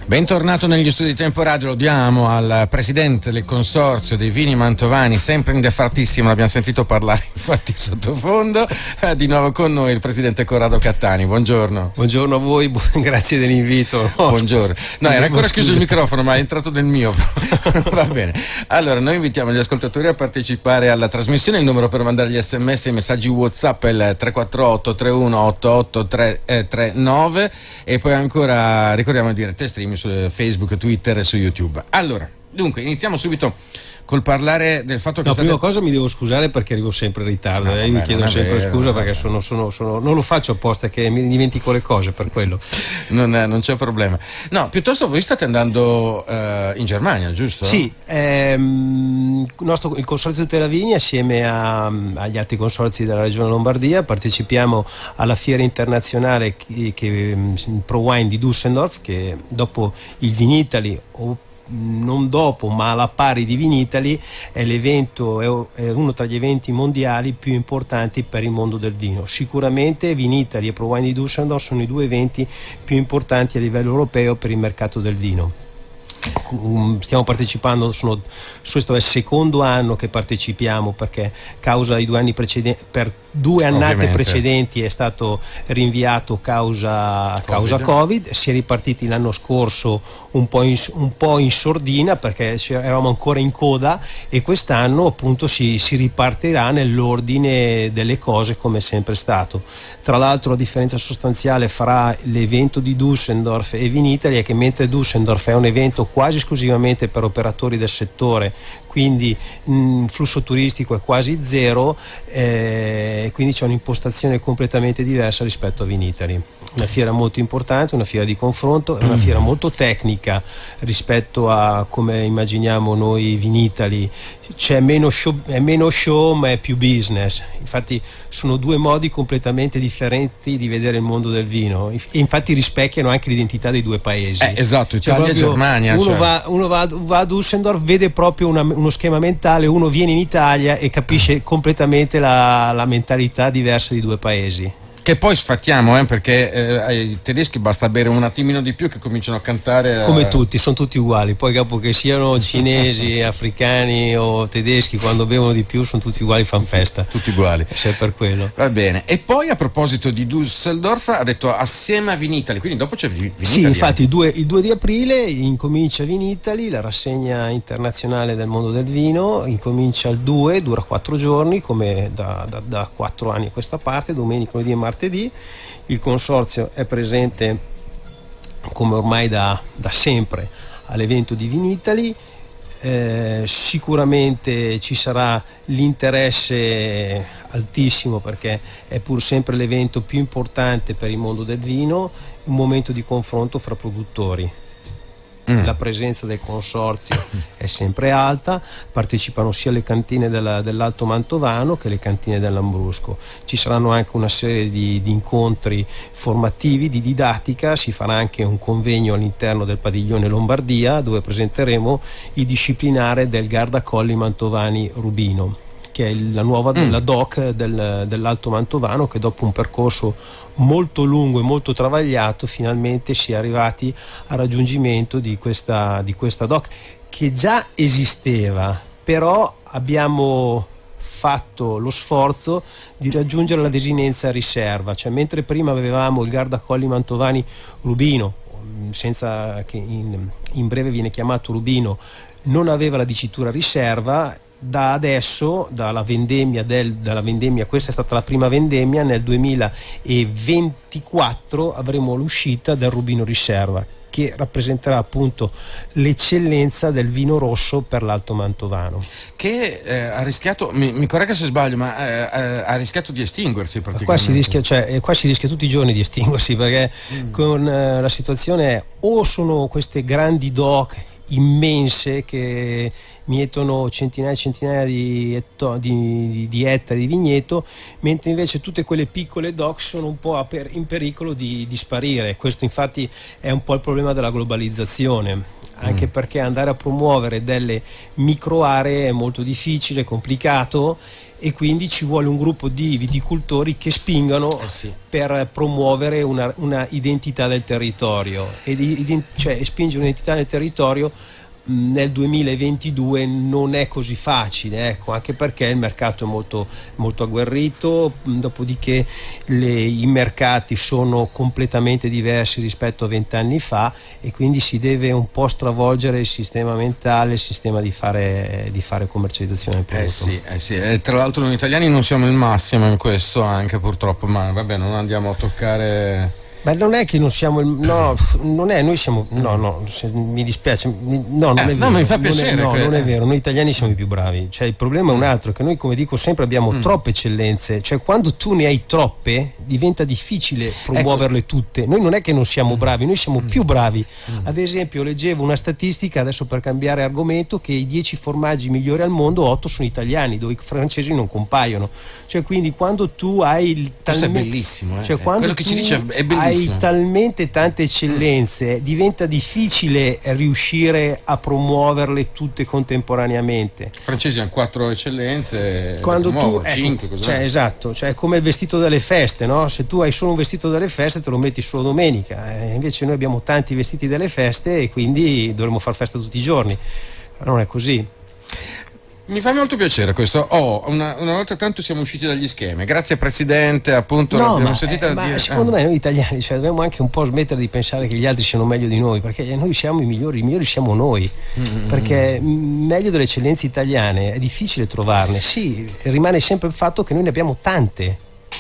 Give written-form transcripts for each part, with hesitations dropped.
Bentornato negli studi di Tempo Radio, lo diamo al presidente del consorzio dei vini mantovani, sempre indefattissimo, l'abbiamo sentito parlare infatti sottofondo, di nuovo con noi il presidente Corrado Cattani. Buongiorno. Buongiorno a voi, grazie dell'invito. Buongiorno. No, era ancora chiuso il microfono, ma è entrato nel mio. Va bene. Allora, noi invitiamo gli ascoltatori a partecipare alla trasmissione. Il numero per mandare gli SMS e i messaggi WhatsApp è il 348 31 88 339 e poi ancora ricordiamo di dirette streaming su Facebook, Twitter e su YouTube. Allora, dunque, iniziamo subito col parlare del fatto che prima cosa mi devo scusare perché arrivo sempre in ritardo. Io mi chiedo sempre scusa perché sono non lo faccio apposta, che mi dimentico le cose, per quello non c'è problema. No, piuttosto voi state andando in Germania, giusto? Sì, il consorzio Teravini assieme agli altri consorzi della regione Lombardia partecipiamo alla fiera internazionale che Pro Wine di Düsseldorf, che dopo il Vinitaly, o non dopo ma alla pari di Vinitaly, è l'evento, è uno tra gli eventi mondiali più importanti per il mondo del vino. Sicuramente Vinitaly e Pro Wine di Düsseldorf sono i due eventi più importanti a livello europeo per il mercato del vino. Stiamo partecipando, questo è il secondo anno che partecipiamo, perché causa i 2 anni precedenti, per 2 annate precedenti è stato rinviato causa Covid. Si è ripartiti l'anno scorso un po' in sordina perché eravamo ancora in coda, e quest'anno appunto si ripartirà nell'ordine delle cose come è sempre stato. Tra l'altro la differenza sostanziale fra l'evento di Düsseldorf e Vinitaly è che mentre Düsseldorf è un evento quasi esclusivamente per operatori del settore, quindi il flusso turistico è quasi zero, quindi c'è un'impostazione completamente diversa rispetto a Vinitaly. Una fiera molto importante, una fiera di confronto, una fiera molto tecnica rispetto a come immaginiamo noi Vinitaly. C'è meno show ma è più business. Infatti sono 2 modi completamente differenti di vedere il mondo del vino, e infatti rispecchiano anche l'identità dei 2 paesi. Esatto, Italia e Germania. Uno va a Düsseldorf, vede proprio uno schema mentale, uno viene in Italia e capisce completamente la mentalità diversa di 2 paesi. Che poi sfattiamo, perché ai tedeschi basta bere un attimino di più che cominciano a cantare. Come tutti, sono tutti uguali. Poi dopo che siano cinesi, africani o tedeschi, quando bevono di più sono tutti uguali, fan festa. Tutti uguali. Se per quello. Va bene. E poi a proposito di Düsseldorf, ha detto assieme a Vinitaly, quindi dopo c'è Vinitaly. Sì, infatti il 2 di aprile incomincia Vinitaly, la rassegna internazionale del mondo del vino. Incomincia il 2, dura 4 giorni, come da 4 anni a questa parte, domenica, lunedì e martedì. Il consorzio è presente come ormai da sempre all'evento di Vinitaly. Sicuramente ci sarà l'interesse altissimo, perché è pur sempre l'evento più importante per il mondo del vino, un momento di confronto fra produttori. La presenza del consorzio è sempre alta, partecipano sia le cantine dell'Alto Mantovano che le cantine del Lambrusco. Ci saranno anche una serie di incontri formativi, di didattica. Si farà anche un convegno all'interno del padiglione Lombardia, dove presenteremo il disciplinare del Gardacolli Mantovani Rubino, che è la nuova la DOC dell'Alto Mantovano, che dopo un percorso molto lungo e molto travagliato finalmente si è arrivati al raggiungimento di questa DOC, che già esisteva, però abbiamo fatto lo sforzo di raggiungere la desinenza riserva, cioè mentre prima avevamo il Gardacolli Mantovani Rubino, senza che in breve viene chiamato Rubino, non aveva la dicitura riserva. Da adesso, dalla vendemmia, questa è stata la prima vendemmia, nel 2024 avremo l'uscita del Rubino Riserva, che rappresenterà appunto l'eccellenza del vino rosso per l'Alto Mantovano, che ha rischiato, mi corregga se sbaglio, ma ha rischiato di estinguersi praticamente. Qua si rischia tutti i giorni di estinguersi, perché con la situazione è, o sono queste grandi DOC immense che mietono centinaia e centinaia di ettari di vigneto, mentre invece tutte quelle piccole DOC sono un po' in pericolo di sparire. Questo infatti è un po' il problema della globalizzazione. anche perché andare a promuovere delle micro aree è molto difficile, complicato, e quindi ci vuole un gruppo di viticoltori che spingano per promuovere una identità del territorio cioè spingere un'identità del territorio nel 2022 non è così facile, ecco, anche perché il mercato è molto, molto agguerrito, dopodiché i mercati sono completamente diversi rispetto a 20 anni fa, e quindi si deve un po' stravolgere il sistema mentale, il sistema di fare commercializzazione del prodotto. Tra l'altro noi italiani non siamo il massimo in questo, anche purtroppo, ma vabbè, non andiamo a toccare. Ma non è che non siamo noi siamo, mi dispiace, non è vero. No, mi fa piacere. Non è vero, noi italiani siamo i più bravi, cioè il problema è un altro, che noi, come dico sempre, abbiamo troppe eccellenze, cioè quando tu ne hai troppe diventa difficile promuoverle tutte. Noi non è che non siamo bravi, noi siamo più bravi. Ad esempio, leggevo una statistica, adesso per cambiare argomento, che i 10 formaggi migliori al mondo, 8 sono italiani, dove i francesi non compaiono. Cioè, quindi quando tu hai questo è bellissimo, cioè, quando quello che ci dice è bellissimo. Hai talmente tante eccellenze, diventa difficile riuscire a promuoverle tutte contemporaneamente. I francesi hanno 4 eccellenze, quando tu 5, cioè, esatto, cioè è come il vestito delle feste, no? Se tu hai solo un vestito delle feste te lo metti solo domenica, invece noi abbiamo tanti vestiti delle feste e quindi dovremmo far festa tutti i giorni. Non è così. Mi fa molto piacere questo. Una volta tanto siamo usciti dagli schemi. Grazie Presidente, appunto l'abbiamo sentita dire. Secondo me noi italiani, cioè, dobbiamo anche un po' smettere di pensare che gli altri siano meglio di noi, perché noi siamo i migliori siamo noi. Perché meglio delle eccellenze italiane è difficile trovarne. Sì, rimane sempre il fatto che noi ne abbiamo tante.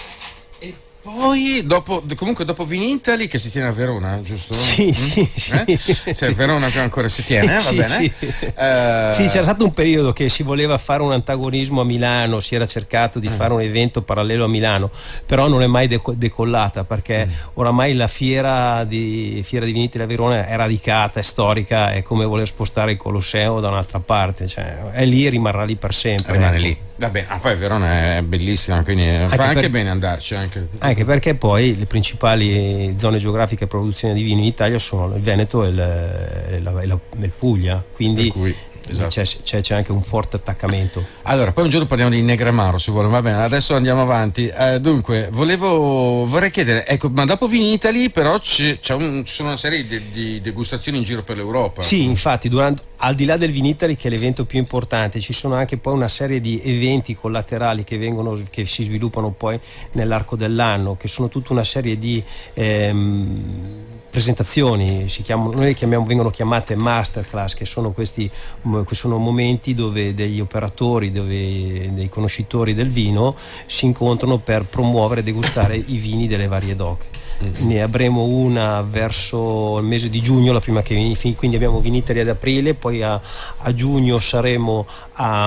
Poi dopo Vinitali, che si tiene a Verona, giusto? Sì. Cioè Verona che ancora si tiene, va bene? Sì, c'era stato un periodo che si voleva fare un antagonismo a Milano, si era cercato di fare un evento parallelo a Milano, però non è mai decollata, perché oramai la fiera di Vinitali a Verona è radicata, è storica, è come voler spostare il Colosseo da un'altra parte, cioè è lì e rimarrà lì per sempre. Rimane lì. Va bene, poi Verona è bellissima, quindi fa anche bene andarci. Anche perché poi le principali zone geografiche a produzione di vino in Italia sono il Veneto e il Puglia, quindi esatto. c'è anche un forte attaccamento. Allora, poi un giorno parliamo di Negramaro, se vuole, va bene, adesso andiamo avanti. Dunque, vorrei chiedere, ecco, ma dopo Vinitali però ci sono una serie di degustazioni in giro per l'Europa. Sì, infatti, al di là del Vinitali, che è l'evento più importante, ci sono anche poi una serie di eventi collaterali che si sviluppano poi nell'arco dell'anno, che sono tutta una serie di presentazioni, vengono chiamate masterclass, che sono sono momenti dove degli operatori, dei conoscitori del vino si incontrano per promuovere e degustare i vini delle varie DOC. Ne avremo una verso il mese di giugno, la prima quindi abbiamo Vinitali ad aprile, poi a giugno saremo a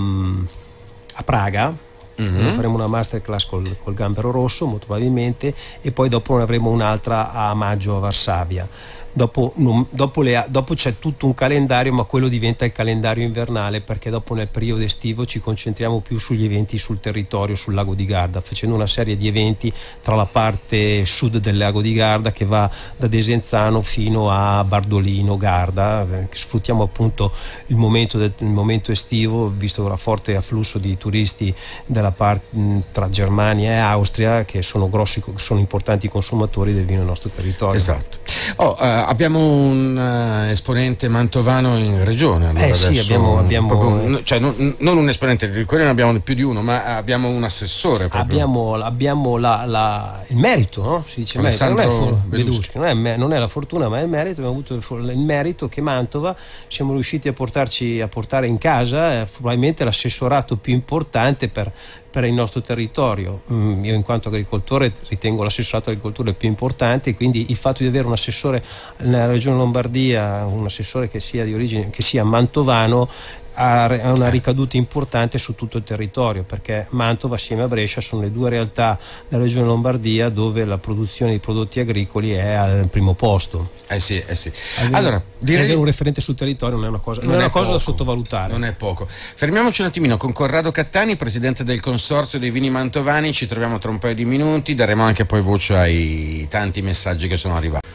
Praga. Faremo una masterclass col gambero rosso molto probabilmente, e poi dopo ne avremo un'altra a maggio a Varsavia. Dopo c'è tutto un calendario, ma quello diventa il calendario invernale, perché dopo nel periodo estivo ci concentriamo più sugli eventi sul territorio, sul lago di Garda, facendo una serie di eventi tra la parte sud del lago di Garda, che va da Desenzano fino a Bardolino, Garda. Sfruttiamo appunto il momento estivo, visto il forte afflusso di turisti della parte tra Germania e Austria, che sono importanti consumatori del vino nel nostro territorio. Esatto. Abbiamo un esponente mantovano in regione. Allora sì, abbiamo cioè, non un esponente, di quelli ne abbiamo più di uno, ma abbiamo un assessore proprio. Abbiamo il merito, no? Si dice merito, non è la fortuna, ma è il merito. Abbiamo avuto il merito che Mantova siamo riusciti a portare in casa probabilmente l'assessorato più importante per il nostro territorio. Io in quanto agricoltore ritengo l'assessorato agricoltura il più importante, quindi il fatto di avere un assessore nella regione Lombardia, un assessore che sia di origine, che sia mantovano, ha una ricaduta importante su tutto il territorio, perché Mantova assieme a Brescia sono le due realtà della regione Lombardia dove la produzione di prodotti agricoli è al primo posto. Sì. Allora, direi avere un referente sul territorio non è una cosa da sottovalutare. Non è poco. Fermiamoci un attimino con Corrado Cattani, presidente del Consorzio dei Vini Mantovani. Ci troviamo tra un paio di minuti, daremo anche poi voce ai tanti messaggi che sono arrivati.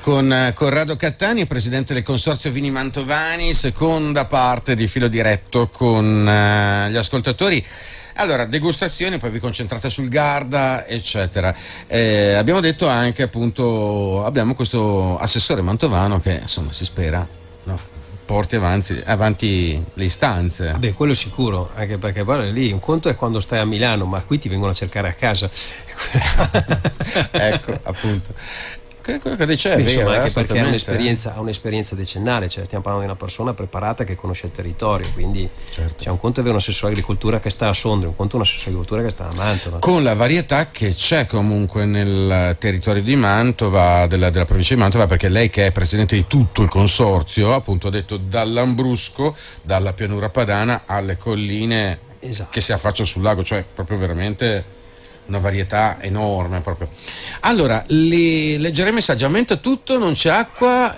con Corrado Cattani, presidente del Consorzio Vini Mantovani, seconda parte di Filo Diretto con gli ascoltatori. Allora, degustazioni, poi vi concentrate sul Garda, eccetera. Abbiamo detto anche, appunto, abbiamo questo assessore mantovano che, insomma, si spera, no, porti avanti le istanze. Beh, quello sicuro, anche perché poi lì un conto è quando stai a Milano, ma qui ti vengono a cercare a casa. Ecco, appunto. Quello che dice è vero, anche perché ha un'esperienza decennale, cioè stiamo parlando di una persona preparata che conosce il territorio, quindi c'è un conto avere un assessore agricoltura che sta a Sondrio, un conto un assessore agricoltura che sta a Mantova. Con la varietà che c'è comunque nel territorio di Mantova, della provincia di Mantova, perché lei che è presidente di tutto il consorzio, appunto ha detto dall'Ambrusco, dalla pianura padana alle colline, esatto, che si affacciano sul lago, cioè proprio veramente una varietà enorme proprio. Allora, leggeremo i messaggi. Aumenta tutto, non c'è acqua,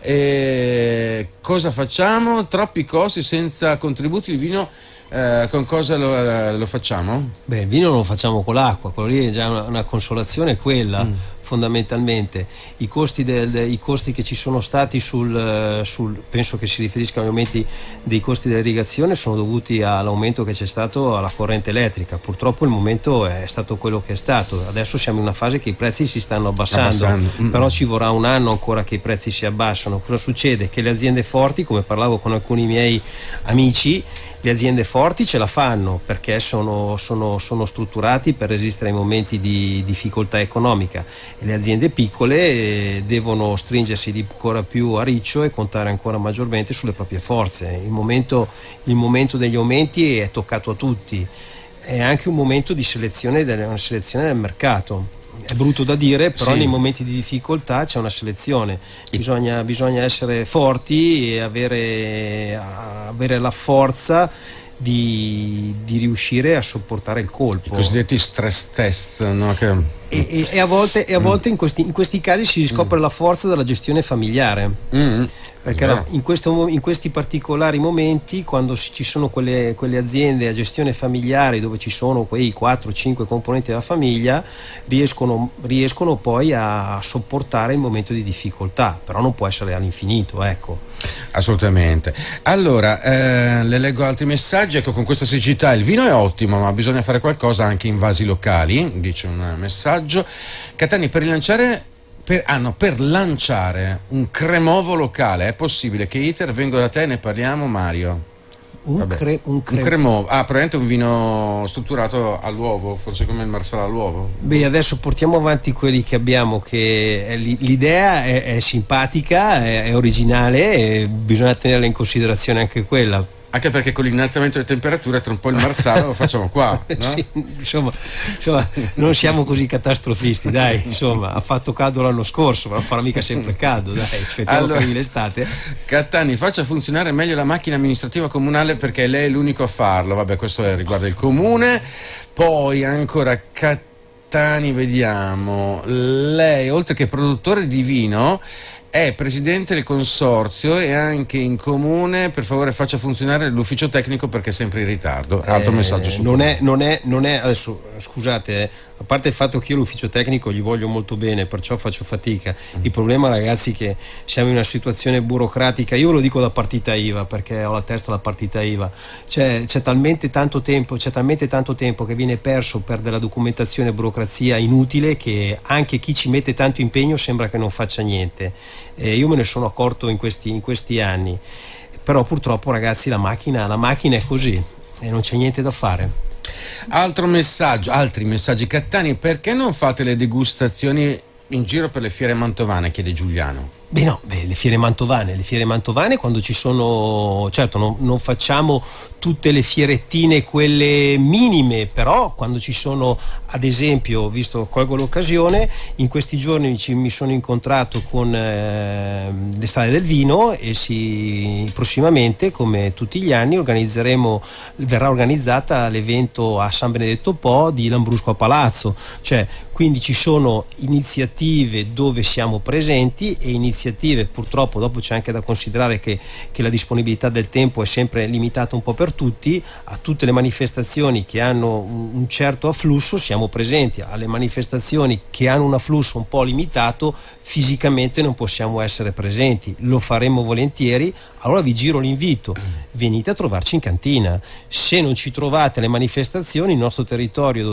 cosa facciamo? Troppi costi senza contributi, il vino con cosa lo facciamo? Beh, il vino non lo facciamo con l'acqua, quello lì è già una consolazione, quella fondamentalmente. I costi che ci sono stati penso che si riferisca agli aumenti dei costi dell'irrigazione, sono dovuti all'aumento che c'è stato alla corrente elettrica. Purtroppo il momento è stato quello che è stato, adesso siamo in una fase che i prezzi si stanno abbassando. Però ci vorrà un anno ancora che i prezzi si abbassano. Cosa succede? Che le aziende forti, come parlavo con alcuni miei amici, le aziende forti ce la fanno perché sono strutturati per resistere ai momenti di difficoltà economica, e le aziende piccole devono stringersi ancora più a riccio e contare ancora maggiormente sulle proprie forze. Il momento degli aumenti è toccato a tutti, è anche un momento di selezione del mercato. È brutto da dire, però nei momenti di difficoltà c'è una selezione, bisogna essere forti e avere la forza di riuscire a sopportare il colpo. I cosiddetti stress test, no? E a volte in questi casi si riscopre la forza della gestione familiare. Perché in questi particolari momenti, quando ci sono quelle aziende a gestione familiare dove ci sono quei 4-5 componenti della famiglia, riescono poi a sopportare il momento di difficoltà, però non può essere all'infinito, ecco. Assolutamente. Allora, le leggo altri messaggi. Ecco, con questa siccità il vino è ottimo, ma bisogna fare qualcosa anche in vasi locali, dice un messaggio. Cattani, per lanciare un cremovo locale è possibile? Che iter, vengo da te e ne parliamo, Mario. Un cremovo. Probabilmente un vino strutturato all'uovo, forse come il Marsala all'uovo. Beh, adesso portiamo avanti quelli che abbiamo, che l'idea è simpatica, è originale, e bisogna tenerla in considerazione anche quella. Anche perché con l'innalzamento delle temperature tra un po' il Marsala lo facciamo qua, no? Sì, insomma, non siamo così catastrofisti, dai, insomma, ha fatto caldo l'anno scorso, ma non farà mica sempre caldo, dai, aspettiamo che arrivi l'estate. Cattani, faccia funzionare meglio la macchina amministrativa comunale, perché lei è l'unico a farlo. Vabbè, questo riguarda il comune. Poi ancora Cattani, vediamo, lei oltre che produttore di vino è presidente del consorzio e anche in comune. Per favore faccia funzionare l'ufficio tecnico perché è sempre in ritardo. Altro messaggio su non è adesso, scusate, a parte il fatto che io l'ufficio tecnico gli voglio molto bene, perciò faccio fatica. Il problema, ragazzi, è che siamo in una situazione burocratica. Io lo dico da partita IVA, perché ho la testa alla partita IVA. C'è talmente tanto tempo che viene perso per della documentazione e burocrazia inutile, che anche chi ci mette tanto impegno sembra che non faccia niente. Io me ne sono accorto in questi anni, però purtroppo, ragazzi, la macchina è così e non c'è niente da fare. Altri messaggi. Cattani, perché non fate le degustazioni in giro per le fiere mantovane? Chiede Giuliano. Le fiere mantovane quando ci sono, certo non facciamo tutte le fierettine, quelle minime, però quando ci sono, ad esempio, colgo l'occasione, in questi giorni mi sono incontrato con le strade del vino, e prossimamente, come tutti gli anni, verrà organizzata l'evento a San Benedetto Po di Lambrusco a Palazzo, quindi ci sono iniziative dove siamo presenti e iniziative iniziative. Purtroppo dopo c'è anche da considerare che la disponibilità del tempo è sempre limitata un po' per tutti. A tutte le manifestazioni che hanno un certo afflusso siamo presenti, alle manifestazioni che hanno un afflusso un po' limitato fisicamente non possiamo essere presenti, lo faremo volentieri. Allora vi giro l'invito, venite a trovarci in cantina. Se non ci trovate alle manifestazioni, il nostro territorio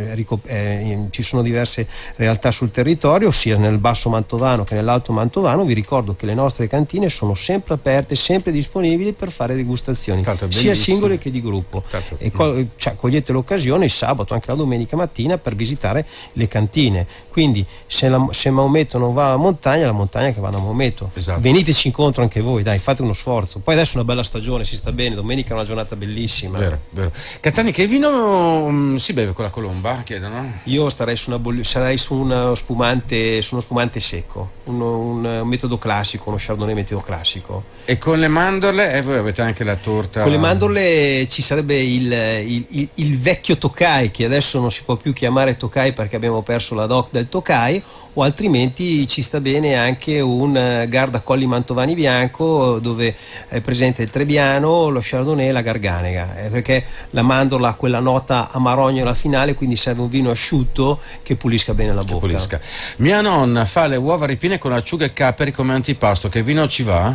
ci sono diverse realtà sul territorio, sia nel Basso Mantovano che nell'Alto Mantovano. Vi ricordo che le nostre cantine sono sempre aperte, sempre disponibili per fare degustazioni, sia singole che di gruppo. E cogliete l'occasione il sabato, anche la domenica mattina, per visitare le cantine. Quindi se Maometto non va alla montagna, la montagna che va da Maometto. Esatto. Veniteci incontro anche voi, dai, fate uno sforzo. Poi adesso è una bella stagione, si sta bene, domenica è una giornata bellissima. Vero. Catani, che vino si beve con la colomba? Chiedono. Io sarei su uno spumante secco, un metodo classico, uno chardonnay metodo classico. E con le mandorle? Voi avete anche la torta? Con le mandorle ci sarebbe il vecchio Tokai, che adesso non si può più chiamare Tokai perché abbiamo perso la DOC del Tokai, o altrimenti ci sta bene anche un Garda Colli Mantovani bianco, dove è presente il Trebbiano, lo Chardonnay e la Garganega, perché la mandorla ha quella nota amarogna alla finale, quindi serve un vino asciutto che pulisca bene la bocca. Pulisca. Mia nonna fa le uova ripiene con acciughe e capperi come antipasto, che vino ci va?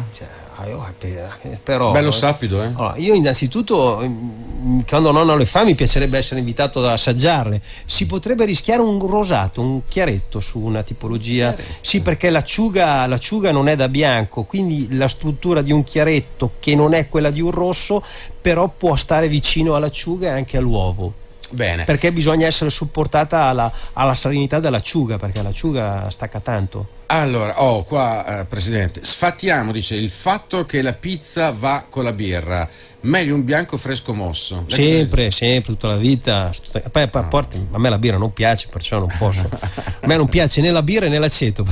Però bello sapido, eh? Allora, io innanzitutto, quando nonno le fa, mi piacerebbe essere invitato ad assaggiarle. Si potrebbe rischiare un rosato, un chiaretto su una tipologia. Sì, perché l'acciuga non è da bianco, quindi la struttura di un chiaretto, che non è quella di un rosso, però può stare vicino all'acciuga e anche all'uovo. Bene. Perché bisogna essere supportata alla salinità dell'acciuga, perché l'acciuga stacca tanto. Allora, qua Presidente, sfattiamo, dice, il fatto che la pizza va con la birra, meglio un bianco fresco mosso. Sempre, tutta la vita. A me la birra non piace, perciò non posso. A me non piace né la birra né l'aceto.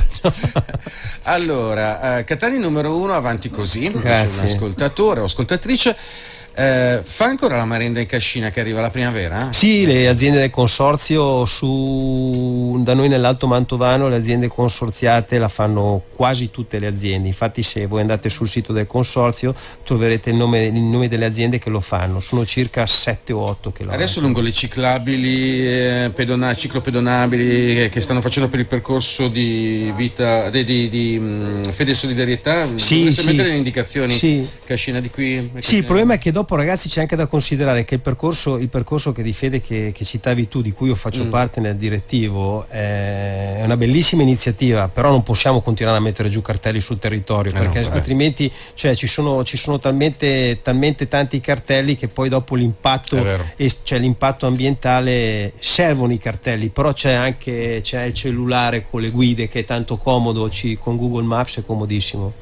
Allora, Catani numero 1, avanti così. Grazie. Un ascoltatore o ascoltatrice. Fa ancora la merenda in cascina che arriva la primavera? Sì, le aziende del consorzio da noi nell'Alto Mantovano, le aziende consorziate la fanno quasi tutte le aziende. Infatti, se voi andate sul sito del consorzio troverete il nome delle aziende che lo fanno. Sono circa 7 o 8 che lo adesso fanno. Lungo le ciclabili, ciclopedonabili che stanno facendo per il percorso di vita di fede e solidarietà, dovreste mettere le indicazioni, cascina di qui, sì, il problema è che dopo, ragazzi, c'è anche da considerare che il percorso che di fede che citavi tu, di cui io faccio parte nel direttivo, è una bellissima iniziativa, però non possiamo continuare a mettere giù cartelli sul territorio, perché altrimenti ci sono talmente tanti cartelli che poi dopo l'impatto ambientale, servono i cartelli, però c'è il cellulare con le guide, che è tanto comodo, con Google Maps è comodissimo.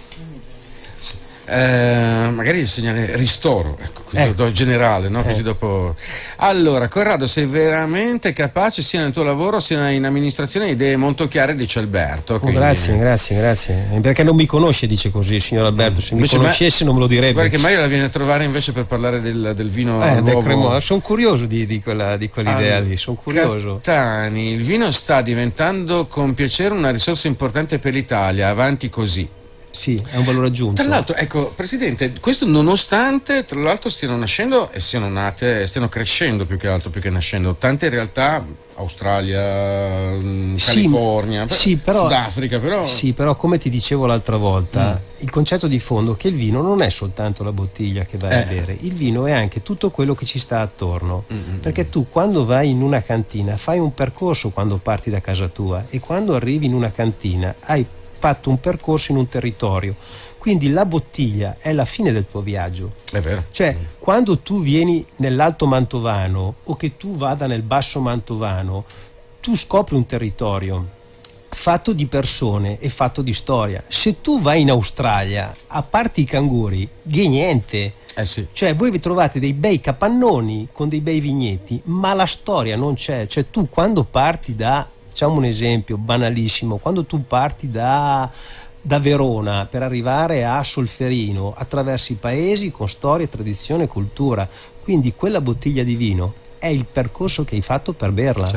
Magari il segnale ristoro, generale, no? Così dopo. Allora, Corrado, sei veramente capace sia nel tuo lavoro sia in amministrazione, idee molto chiare, dice Alberto. Quindi... Grazie. Perché non mi conosce, dice così il signor Alberto. Se mi conoscesse non me lo direbbe. Guarda che Mario la viene a trovare invece per parlare del vino nuovo. Sono curioso di quell'idea lì, sono curioso. Catani, il vino sta diventando con piacere una risorsa importante per l'Italia, avanti così. Sì, è un valore aggiunto. Tra l'altro, ecco, Presidente, questo nonostante tra l'altro stiano nascendo e stiano crescendo più che nascendo tante realtà, Australia, California, Sudafrica, però. Sì, però come ti dicevo l'altra volta, il concetto di fondo è che il vino non è soltanto la bottiglia che vai a bere, il vino è anche tutto quello che ci sta attorno. Perché tu, quando vai in una cantina, fai un percorso quando parti da casa tua, e quando arrivi in una cantina hai fatto un percorso in un territorio, quindi la bottiglia è la fine del tuo viaggio. È vero. Cioè, quando tu vieni nell'Alto Mantovano o che tu vada nel Basso Mantovano, tu scopri un territorio fatto di persone e fatto di storia. Se tu vai in Australia, a parte i canguri, niente. Sì. Cioè, voi vi trovate dei bei capannoni con dei bei vigneti, ma la storia non c'è. Cioè, tu quando parti facciamo un esempio banalissimo, quando tu parti da Verona per arrivare a Solferino, attraversi paesi con storia, tradizione e cultura, quindi quella bottiglia di vino è il percorso che hai fatto per berla. Certo.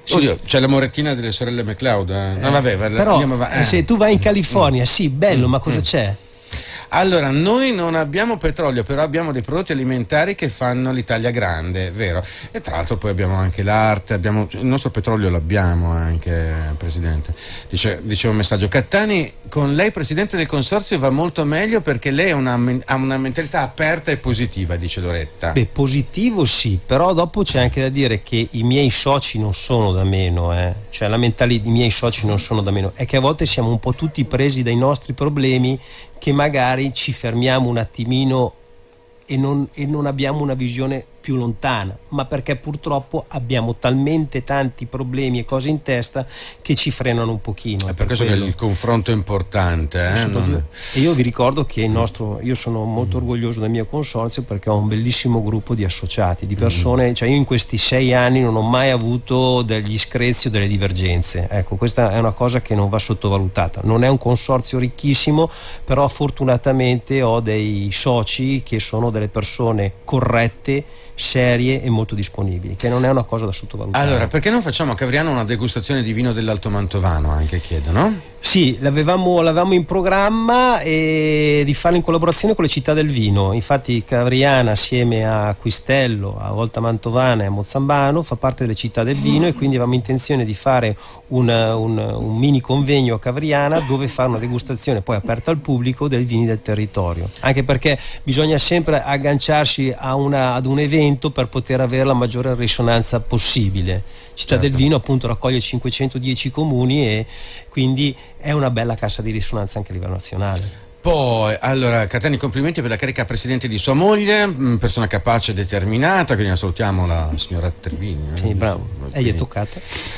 Oddio, c'è la morettina delle sorelle McLeod. No, vabbè, però se tu vai in California, sì, bello, ma cosa c'è? Allora, noi non abbiamo petrolio, però abbiamo dei prodotti alimentari che fanno l'Italia grande, vero? E tra l'altro poi abbiamo anche l'arte, il nostro petrolio l'abbiamo anche, Presidente. Dice un messaggio, Cattani, con lei Presidente del Consorzio va molto meglio perché lei ha una mentalità aperta e positiva, dice Loretta. Beh, positivo sì, però dopo c'è anche da dire che i miei soci non sono da meno, cioè la mentalità dei miei soci non sono da meno, è che a volte siamo un po' tutti presi dai nostri problemi, che magari ci fermiamo un attimino e non abbiamo una visione più lontana, ma perché purtroppo abbiamo talmente tanti problemi e cose in testa che ci frenano un pochino. È per questo che il confronto è importante. E io vi ricordo che io sono molto orgoglioso del mio consorzio perché ho un bellissimo gruppo di associati, di persone, cioè io in questi 6 anni non ho mai avuto degli screzi o delle divergenze. Ecco, questa è una cosa che non va sottovalutata. Non è un consorzio ricchissimo, però fortunatamente ho dei soci che sono delle persone corrette, serie e molto disponibili, che non è una cosa da sottovalutare. Allora, perché non facciamo a Cavriano una degustazione di vino dell'Alto Mantovano, anche chiedono? Sì, l'avevamo in programma e di farlo in collaborazione con le città del vino. Infatti Cavriana assieme a Quistello, a Olta Mantovana e a Mozzambano fa parte delle città del vino e quindi avevamo intenzione di fare un mini convegno a Cavriana dove fare una degustazione poi aperta al pubblico dei vini del territorio, anche perché bisogna sempre agganciarsi ad un evento per poter avere la maggiore risonanza possibile. Città del Vino appunto raccoglie 510 comuni e quindi è una bella cassa di risonanza anche a livello nazionale. Poi, allora, Catani, complimenti per la carica presidente di sua moglie, persona capace e determinata, quindi salutiamo la signora Trevini. Sì, bravo, gli è toccata.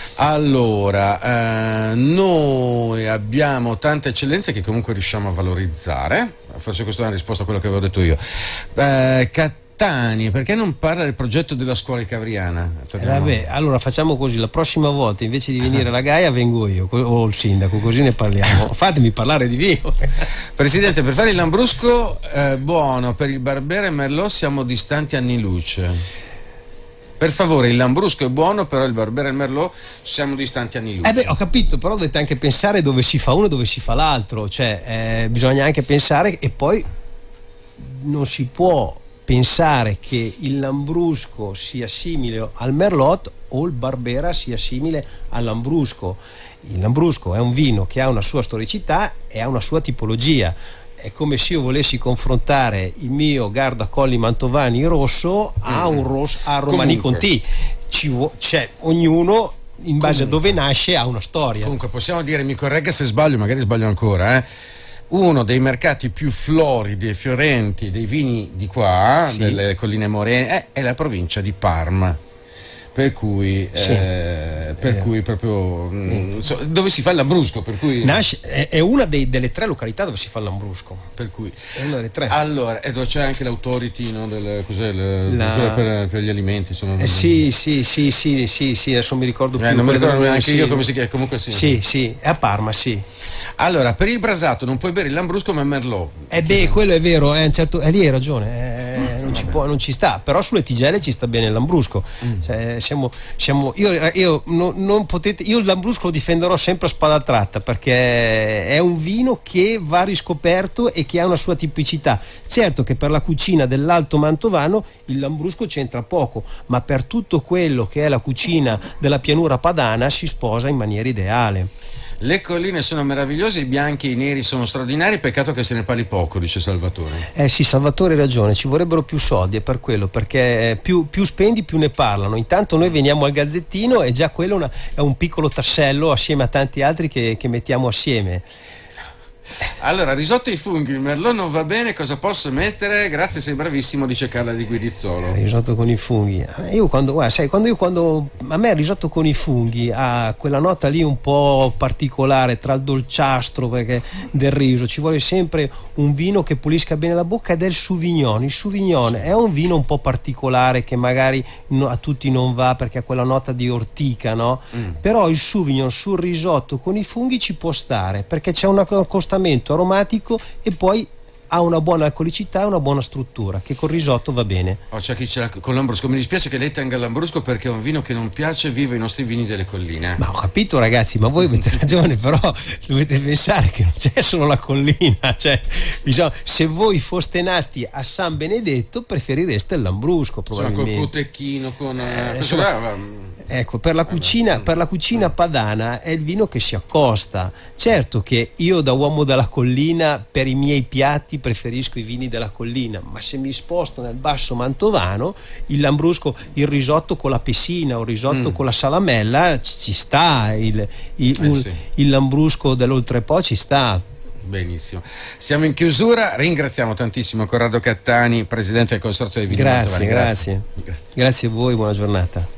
Allora, noi abbiamo tante eccellenze che comunque riusciamo a valorizzare, forse questa è una risposta a quello che avevo detto io. Tani, perché non parla del progetto della scuola cavriana? Vabbè, allora facciamo così, la prossima volta invece di venire alla Gaia vengo io o il sindaco, così ne parliamo. Fatemi parlare di vino. Presidente, per fare il lambrusco buono per il Barbera e Merlot siamo distanti anni luce. Per favore, il lambrusco è buono, però il Barbera e il Merlot siamo distanti anni luce. Ho capito, però dovete anche pensare dove si fa uno e dove si fa l'altro, cioè bisogna anche pensare, e poi non si può pensare che il lambrusco sia simile al Merlot o il Barbera sia simile al lambrusco. Il lambrusco è un vino che ha una sua storicità e ha una sua tipologia. È come se io volessi confrontare il mio Garda Colli Mantovani rosso a un rosso a Romani Conti. C'è ognuno in base a dove nasce ha una storia. Comunque possiamo dire, mi corregga se sbaglio, magari sbaglio ancora, uno dei mercati più floridi e fiorenti dei vini di qua, sì, delle colline morene, è la provincia di Parma. Per cui, sì, cui proprio dove si fa il lambrusco, per cui è una delle 3 località dove si fa il lambrusco. Per cui è una delle 3. Allora, e dove c'è anche l'autority, no, per gli alimenti, insomma. Sì, adesso mi ricordo più. Non mi ricordo neanche io come si chiama, comunque sì. Sì, è a Parma, sì. Allora, per il brasato non puoi bere il lambrusco ma il Merlot. Quello è vero, certo, lì hai ragione, non ci sta, però sulle tigelle ci sta bene il lambrusco. Cioè, io il lambrusco lo difenderò sempre a spada tratta, perché è un vino che va riscoperto e che ha una sua tipicità. Certo che per la cucina dell'Alto Mantovano il lambrusco c'entra poco, ma per tutto quello che è la cucina della pianura padana si sposa in maniera ideale. Le colline sono meravigliose, i bianchi e i neri sono straordinari, peccato che se ne parli poco, dice Salvatore. Sì, Salvatore ha ragione, ci vorrebbero più soldi, è per quello, perché più spendi più ne parlano. Intanto noi veniamo al Gazzettino e già quello è un piccolo tassello assieme a tanti altri che mettiamo assieme. Allora, risotto ai funghi, il Merlot non va bene, cosa posso mettere? Grazie, sei bravissimo, dice Carla di Guidizzolo. Risotto con i funghi. A me il risotto con i funghi ha quella nota lì un po' particolare tra il dolciastro del riso. Ci vuole sempre un vino che pulisca bene la bocca, ed è il Sauvignon. Il Sauvignon è un vino un po' particolare che magari a tutti non va perché ha quella nota di ortica, no? Però il Sauvignon sul risotto con i funghi ci può stare, perché c'è un accostamento aromatico e poi ha una buona alcolicità e una buona struttura, che col risotto va bene. C'è chi ce l'ha con l'Ambrusco. Mi dispiace che lei tenga l'Ambrusco, perché è un vino che non piace vivo ai nostri vini delle colline. Ma ho capito, ragazzi, ma voi avete ragione, però dovete pensare che non c'è solo la collina, cioè se voi foste nati a San Benedetto preferireste l'Ambrusco probabilmente. Col cotechino, con ecco, per la cucina padana è il vino che si accosta. Certo che io, da uomo della collina, per i miei piatti preferisco i vini della collina, ma se mi sposto nel basso mantovano, il Lambrusco, il risotto con la pessina o il risotto con la salamella ci sta, il Lambrusco dell'Oltrepo ci sta. Benissimo, siamo in chiusura. Ringraziamo tantissimo Corrado Cattani, presidente del Consorzio dei Vini Mantovani. Grazie a voi, buona giornata.